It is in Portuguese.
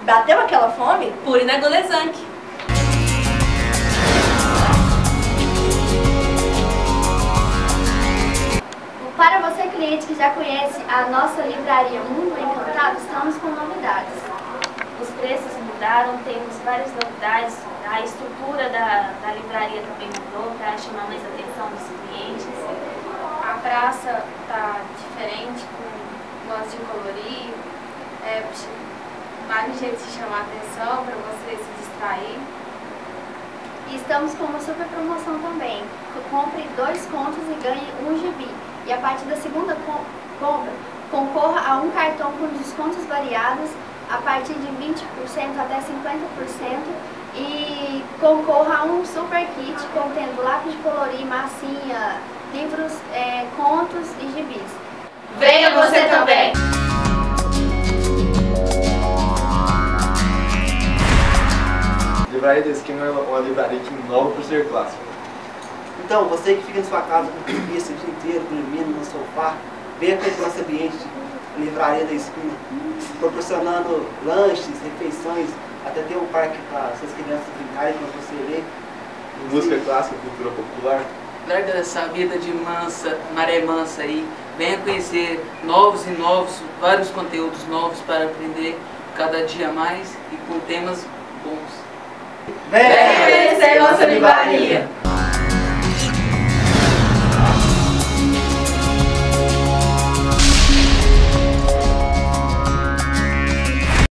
Bateu aquela fome? Pure na Golezank. Para você, cliente que já conhece a nossa livraria Mundo Encantado, estamos com novidades. Os preços mudaram, temos várias novidades, a estrutura da livraria também mudou para chamar mais a atenção dos clientes. A praça está diferente, com modos de colorir, vários jeitos de chamar a atenção para você se distrair. E estamos com uma super promoção também. Compre 2 contos e ganhe 1 gibi. E a partir da segunda compra, concorra a um cartão com descontos variados a partir de 20% até 50% e concorra a um super kit contendo lápis de colorir, massinha, livros, contos e gibis. Venha você também! Livraria da Esquina é uma livraria que inova por ser clássica. Então, você que fica na sua casa com preguiça o dia inteiro, dormindo no sofá, venha para esse nosso ambiente de livraria da esquina, proporcionando lanches, refeições, até ter um parque para suas crianças brincarem, para você ler. Música clássica, cultura popular. Larga dessa vida de maré mansa aí, venha conhecer novos e novos, vários conteúdos novos para aprender cada dia mais e com temas bons. Venha conhecer nossa livraria!